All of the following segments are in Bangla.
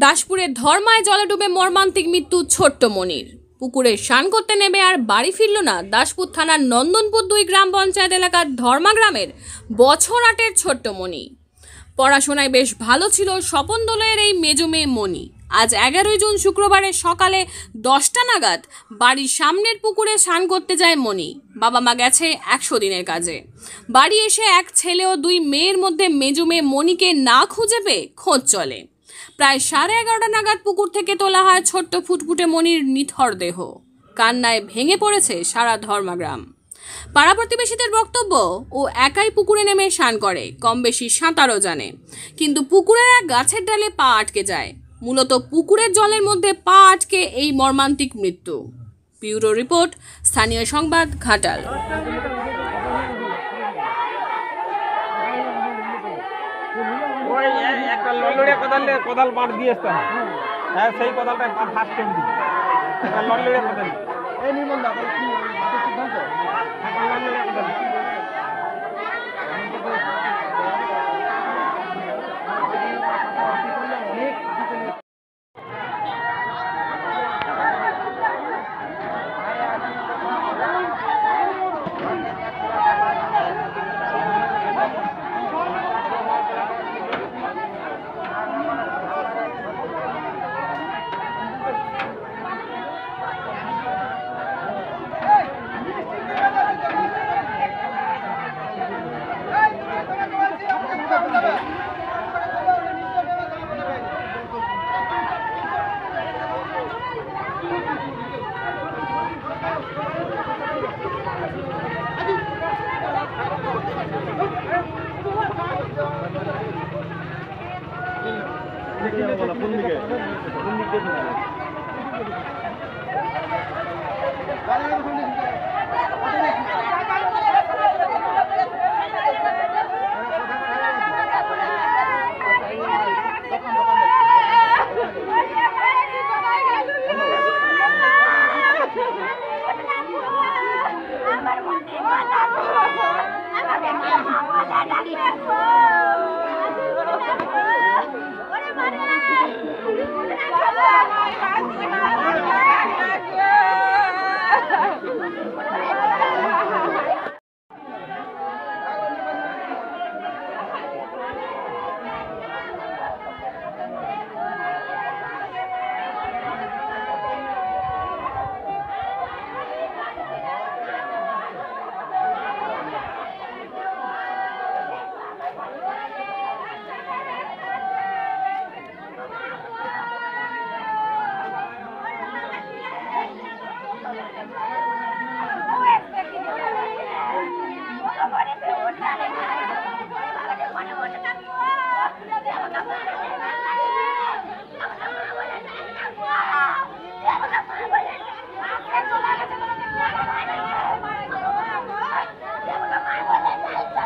দাসপুরের ধর্মায় জলে ডুবে মর্মান্তিক মৃত্যু ছোট্ট মনির। পুকুরে স্নান করতে নেমে আর বাড়ি ফিরল না দাসপুর থানার নন্দনপুর 2 গ্রাম পঞ্চায়েত এলাকার ধর্মা গ্রামের বছর 8-এর ছোট্ট মনি। পড়াশোনায় বেশ ভালো ছিল স্বপন দোলের এই মেজো মেয়ে মনি। আজ 11 জুন শুক্রবারের সকালে 10টা নাগাদ বাড়ির সামনের পুকুরে স্নান করতে যায় মনি। বাবা মা গেছে 100 দিনের কাজে। বাড়ি এসে এক ছেলে ও 2 মেয়ের মধ্যে মেজো মেয়ে মনিকে না খুঁজে পেয়ে খোঁজ চলে। প্রায় 11:30 নাগাদ পুকুর থেকে তোলা হয় ছোট্ট ফুটফুটে মনির নিথর দেহ। কান্নায় ভেঙে পড়েছে সারা ধর্মাগ্রাম। পাড়া প্রতিবেশীদের বক্তব্য, ও একাই পুকুরে নেমে স্নান করে, কম বেশি সাঁতারও জানে, কিন্তু পুকুরের এক গাছের ডালে পা আটকে যায়। মূলত পুকুরের জলের মধ্যে পা আটকে এই মর্মান্তিক মৃত্যু। ব্যুরো রিপোর্ট, স্থানীয় সংবাদ, ঘাটাল। একটা লড়লড়িয়া কোদাল মার দিয়ে আসতে হয়। হ্যাঁ, সেই কোদালটা ফার্স্ট টাইম দিই। লড়লড়িয়া কোদাল এই নির্মল কি সিদ্ধান্ত? লড়লড়িয়া কোদাল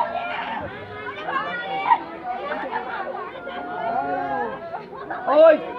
ওই